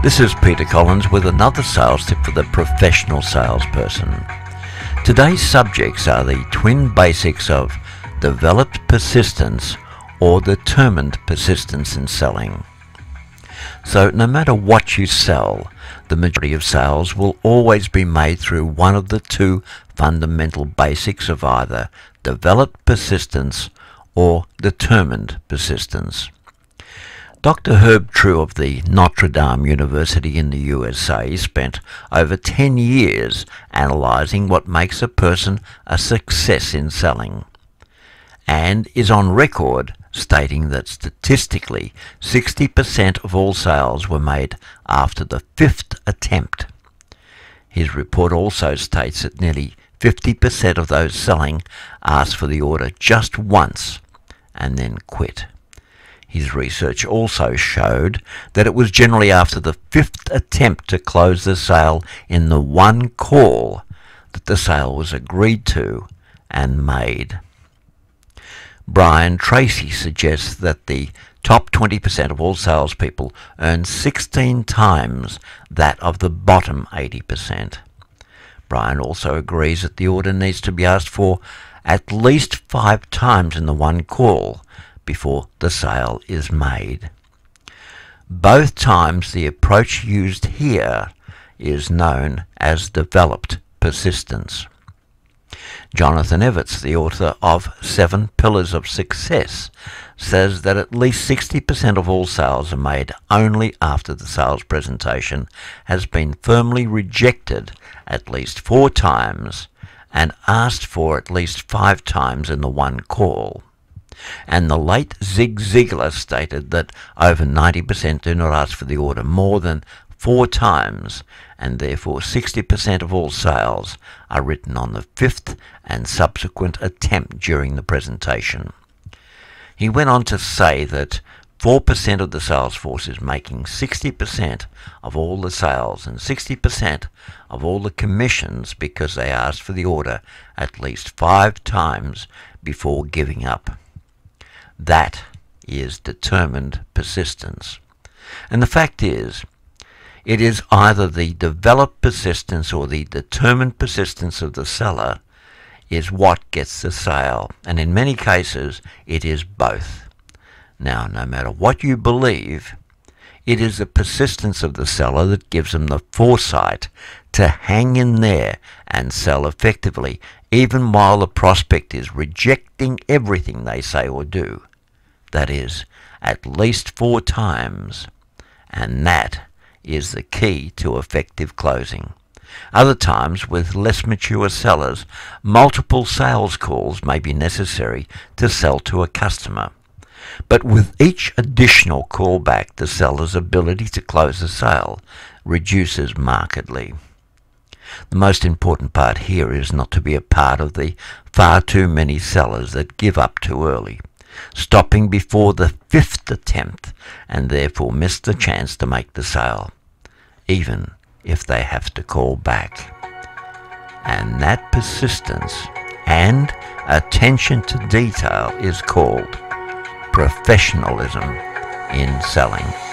This is Peter Collins with another sales tip for the professional salesperson. Today's subjects are the twin basics of developed persistence or determined persistence in selling. So no matter what you sell, the majority of sales will always be made through one of the two fundamental basics of either developed persistence or determined persistence. Dr. Herb True of the Notre Dame University in the USA spent over 10 years analysing what makes a person a success in selling, and is on record stating that statistically 60% of all sales were made after the 5th attempt. His report also states that nearly 50% of those selling asked for the order just once and then quit. His research also showed that it was generally after the 5th attempt to close the sale in the one call that the sale was agreed to and made. Brian Tracy suggests that the top 20% of all salespeople earn 16 times that of the bottom 80%. Brian also agrees that the order needs to be asked for at least 5 times in the one call before the sale is made. Both times the approach used here is known as developed persistence. Jonathan Everts, the author of 7 Pillars of Success, says that at least 60% of all sales are made only after the sales presentation has been firmly rejected at least 4 times and asked for at least 5 times in the one call. And the late Zig Ziglar stated that over 90% do not ask for the order more than 4 times, and therefore 60% of all sales are written on the 5th and subsequent attempt during the presentation. He went on to say that 4% of the sales force is making 60% of all the sales and 60% of all the commissions because they asked for the order at least 5 times before giving up. That is determined persistence. And the fact is, it is either the developed persistence or the determined persistence of the seller is what gets the sale, and in many cases it is both. Now, no matter what you believe, it is the persistence of the seller that gives them the foresight to hang in there and sell effectively, even while the prospect is rejecting everything they say or do. That is, at least 4 times, and that is the key to effective closing. Other times, with less mature sellers, multiple sales calls may be necessary to sell to a customer. But with each additional callback, the seller's ability to close the sale reduces markedly. The most important part here is not to be a part of the far too many sellers that give up too early, stopping before the 5th attempt and therefore miss the chance to make the sale, even if they have to call back. And that persistence and attention to detail is called professionalism in selling.